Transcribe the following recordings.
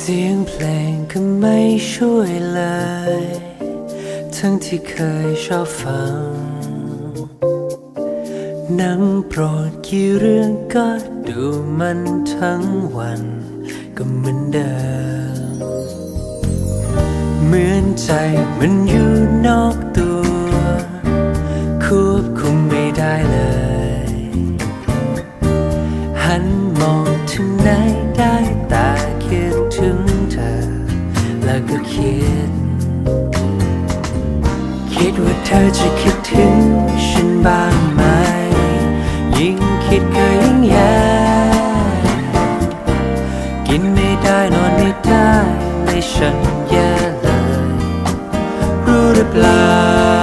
สียงเพลงก็ไม่ช่วยเลยทั้งที่เคยชอบฟังหนังโปรดกี่เรื่องก็ดูมันทั้งวันก็เหมือนเดิมเหมือนใจมันอยู่นอกตัวควบคุมไม่ได้เลยหันมองถึงไหนได้แต่คิดถึงเธอแล้วก็คิดว่าเธอจะคิดถึงฉันบ้างไหมยิ่งคิดก็ยิ่งแย่กินไม่ได้นอนไม่ได้ในฉันแย่เลยรู้หรือเปล่า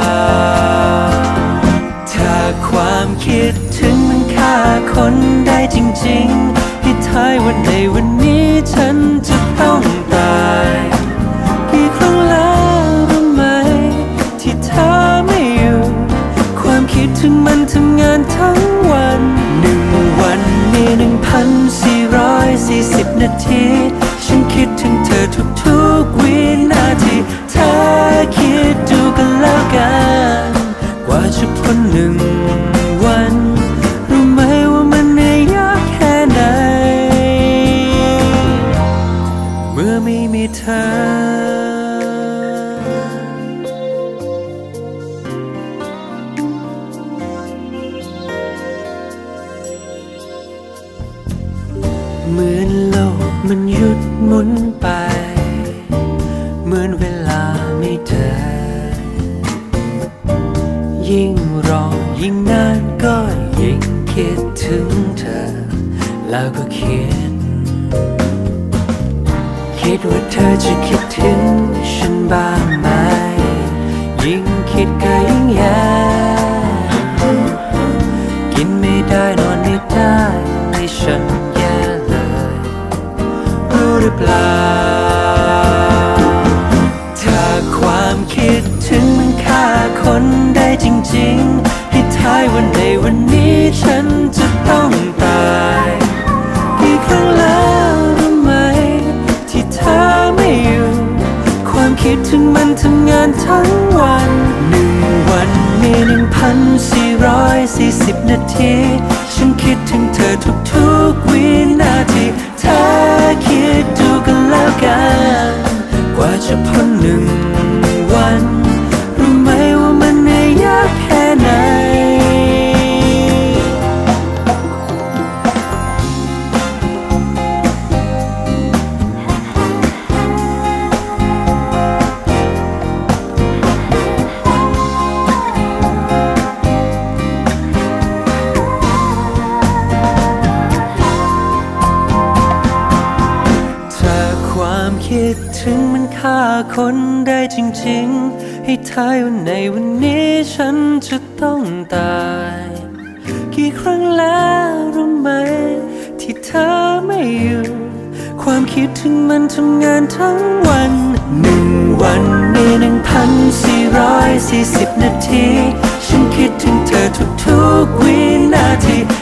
ถ้าความคิดถึงมันฆ่าคนได้จริงๆให้ทายว่าในวันนี้ฉันจะต้องตายกี่ครั้งแล้วรู้ไหมที่เธอไม่อยู่ความคิดถึงมันทำงานทั้งวัน1 วันมี 1,440 นาทีฉันคิดถึงเธอทุกๆวินาทีเธอคิดดูกันแล้วกันกว่าจะพ้น1 วันรู้ไหมว่ามันเหนื่อยยากแค่ไหนเมื่อไม่มีเธอเหมือนโลกมันหยุดหมุนไปเหมือนเวลาไม่เดินยิ่งรอยิ่งนานก็ยิ่งคิดถึงเธอแล้วก็คิดว่าเธอจะคิดถึงฉันบ้างไหมยิ่งคิดก็ยิ่งแย่กินไม่ได้นอนไม่ได้ในฉันหรือเปล่าถ้าความคิดถึงมันฆ่าคนได้จริงๆให้ทายว่าในวันนี้ฉันจะต้องตายกี่ครั้งแล้วรู้ไหมที่เธอไม่อยู่ความคิดถึงมันทำงานทั้งวัน1 วันมี 1,440 นาทีฉันคิดถึงเธอทุกๆวินาทีเธอคิดดูกันแล้วกันกว่าจะพ้น1 วันรู้ไหมว่ามันเหนื่อยยากแค่ไหนคิดถึงมันฆ่าคนได้จริงๆให้ทายว่าในวันนี้ฉันจะต้องตายกี่ครั้งแล้วรู้ไหมที่เธอไม่อยู่ความคิดถึงมันทำงานทั้งวัน1 วันมี 1,440 นาทีฉันคิดถึงเธอทุกๆวินาที